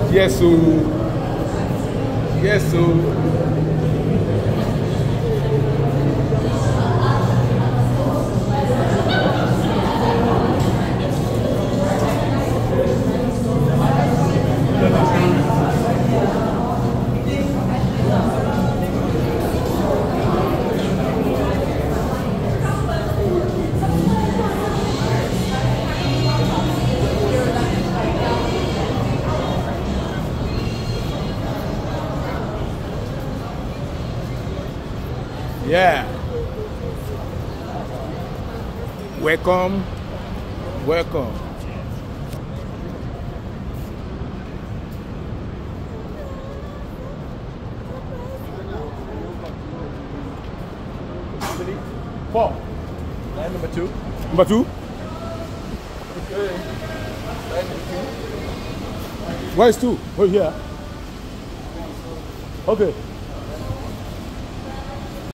Yes, so. Yes, so. Yeah. Welcome. Welcome. Four. Line number two. Number two? Okay. Line number two. Where is two? Oh, here. Okay.